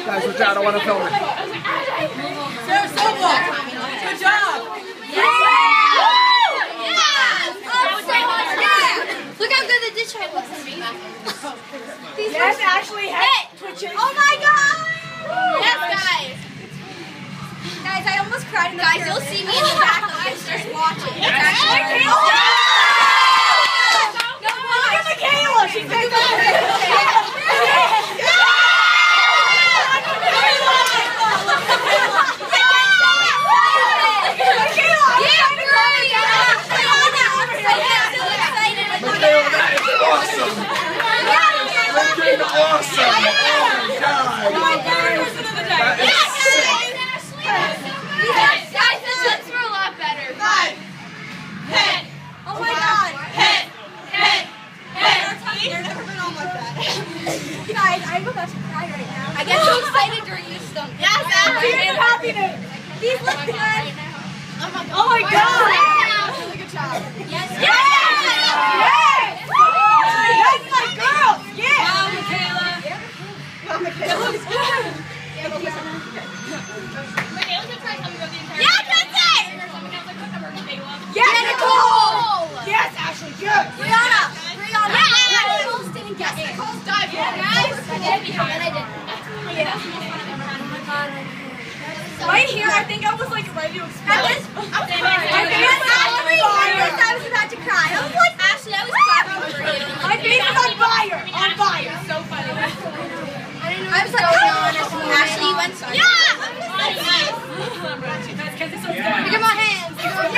Guys, watch out, I don't want to film it. Sarah Sobel, good job. Look how good the ditch height looks. Yes, Ashley, hit. Twitches. Oh my god! Yes, guys. Guys, I almost cried. Guys, you'll see me in the back of my stars watching. It's actually No, look at Michaela. She's back Awesome! Oh my god! That is sick! Guys, the lips were a lot better. Hit. Oh my god! Hit. They've never been on like that. Guys, I'm about to cry right now. I get so excited during this stunt. Yes, Tears of happiness. these look good. Oh my god. Really good job. Yes. Yes. That's my girl. Yeah. Wow, Michaela. Wow, Michaela looks good. Yeah, that's it. Yes, Nicole. Yes, Ashley. Good. Brianna. Nicole's didn't guess it. Nicole's dived in, guys. I did. Right here, I think I was like ready to explode. I was about to cry. I was like, Ashley, I was clapping for you. My face is on fire. On fire. So funny. I was like, Ashley, you went so. Yeah! Look at my hands.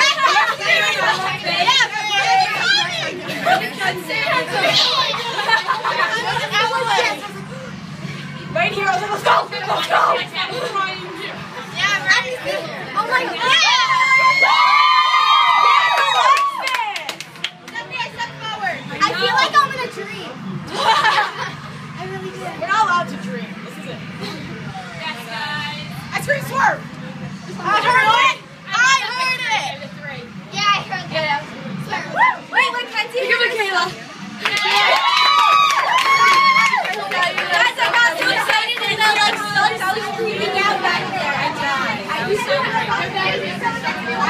Right here, I was like, let's go. Let's go. Yeah, right. Oh my god. I feel like I'm in a dream. I really do. We're not allowed to dream. This is it. Yes, guys. Ice cream swerve. I heard it. Yeah, I heard that. Wait, Mackenzie. Look at Michaela. Yeah.